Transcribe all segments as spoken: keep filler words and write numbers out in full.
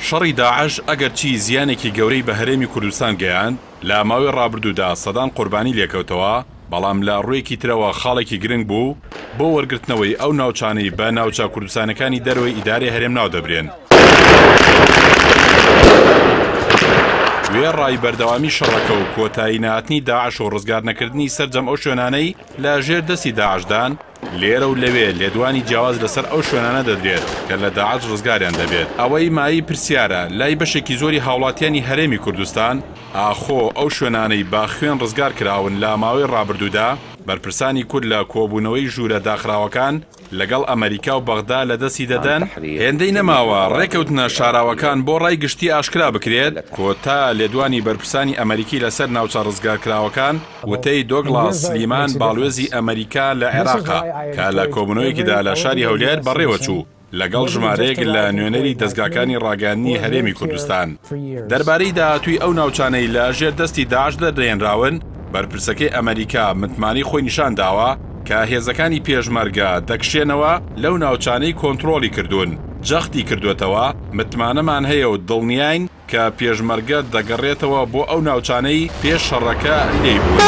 شەڕی داعش ئەگەر چی زیانێکی گەورەی بە هەرێمی کوردستان گەیاند لە ماوەی ڕابردوودا سەدان قوربانی لێکەوتەوە، بەڵام لە ڕوویەکی ترەوە خاڵێکی گرنگ بوو بۆ وەرگرتنەوەی ئەو ناوچانەی بە ناوچە کوردستانەکانی دەرەوەی ئیدارەی هەرێم ناو دەبرێن. وێ ڕای بەردەوامی شەڕەکە و کۆتایی نهاتنی داعش و ڕزگار نەکردنی سەرجەم ئەو شوێنانەی لە ژێر دەستی داعشدان لێرە و لەوێ لێدوانی جیاواز لەسەر ئەو شوێنانە دەدرێت کە لە داعش ڕزگاریان دەبێت. ئەوەی مایی پرسیارە لای بەشێکی زۆری هاوڵاتیانی هەرێمی کوردستان ئاخۆ ئەو شوێنانەی با خوێن ڕزگار کراون لە ماوەی ڕابردوودا بەرپرسانی کورد لە کۆبوونەوەی ژوورە داخراوەکان لەگەڵ ئەمریکا و بەغدا لە دەستی دەدەن، هێندەی نەماوە ڕێکەوتنە شاراوەکان بۆ ڕای گشتی ئاشکرا بکرێت کۆتا لێدوانی بەرپرسانی ئەمریکی لەسەر ناوچە ڕزگارکراوەکان وتەی دۆگڵاس سلیمان باڵوێزی ئەمریکا لە عێراقا کە لە کۆبوونەوەیەکیدا لە شاری هەولێر بەڕێوە چوو لەگەڵ ژمارەیەک لە نوێنەری دەستگاکانی ڕاگەاندنی هەرێمی کوردستان. دەربارەی داهاتووی ئەو ناوچانەی لە ژێر دەستی داعش دەدرێنراون، بەرپرسەکەی ئەمریکا متمانی خۆی نیشان داوە کە هێزەکانی پێشمەرگە دەکشێنەوە لەو ناوچانەی کۆنتڕۆلی کردوون، جەختی کردوێتەوە، متمانەمان هەیە و دڵنیاین کە پێشمەرگە دەگەڕێتەوە بۆ ئەو ناوچانەی پێش شەڕەکە لێی بوون.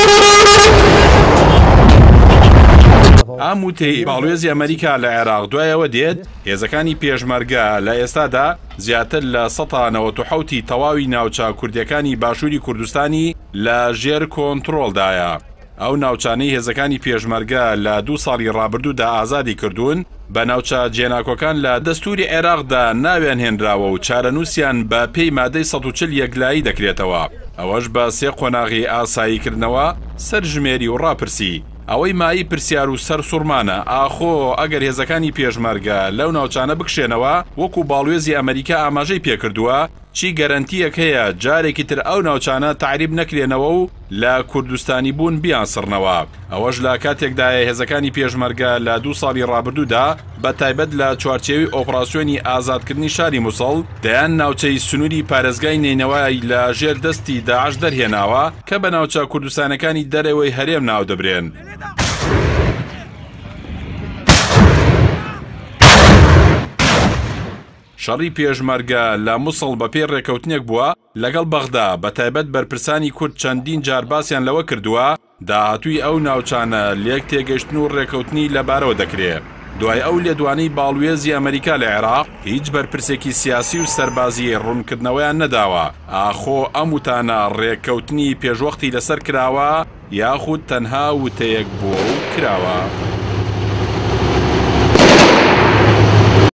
ئەم وتەی باڵوێزی ئەمریکا لە عێراق دوایەوە دێت هێزەکانی پێشمەرگە لە ئێستادا زیاتر لە سەد و نەوەت و حەوت تەواوی ناوچە کوردیەکانی باشووری کوردستانی لە ژێر کۆنتڕۆلدایە. ئەو ناوچانەی هێزەکانی پێشمەرگە لە دوو ساڵی ڕابردوودا ئازادی کردوون بە ناوچە جێناکۆکان لە دەستوری عێراقدا ناویان هێنراوە و چارەنووسیان بە پێی مادەی سەد و چل یەکلایی دەکرێتەوە. ئەوەش بە سێ قۆناغی ئاساییکردنەوە سەرژمێری و ڕاپرسی. ئەوەی مایی پرسیار و سەر سوورمانە ئاخۆ ئەگەر هێزەکانی پێشمەرگە لەو ناوچانە بکشێنەوە وەکو باڵوێزی ئەمریکا ئاماژەی پێکردووە، چی گەرەنتیەک هەیە جارێکی تر ئەو ناوچانە تعریب نەکرێنەوە و لە کوردستانی بوون بیانسڕنەوە. ئەوەش لە کاتێکدایە هێزەکانی پێشمەرگە لە دوو ساڵی ڕابردوودا بە تایبەت لە چوارچێوی ئۆپراسیۆنی ئازادکردنی شاری مووسڵ دەیان ناوچەی سنووری پارێزگای نینەوەی لە ژێر دەستی داعش دەرهێناوە کە بە ناوچە کوردستانەکانی دەرەوەی هەرێم ناو دەبرێن. شەڕی پێشمەرگە لە مووسڵ بە پێی ڕێکەوتنێک بووە لەگەڵ بەغدا بە تایبەت بەرپرسانی کورد چەندین جار باسییان لەوە کردووە داهاتووی ئەو ناوچانە لێک تێگەشتن و ڕێکەوتنی لەبارەوە دەکرێت. دوای ئەو لێدوانەی باڵوێزی ئەمریکا لە عێراق هیچ بەرپرسێکی سیاسی و سەربازی ڕوونکردنەوەیان نەداوە. ئاخۆ ئەم وتانە ڕێککەوتنی پێشوەختی لەسەر کراوە یاخود تەنها وتەیەک بۆ کراوە.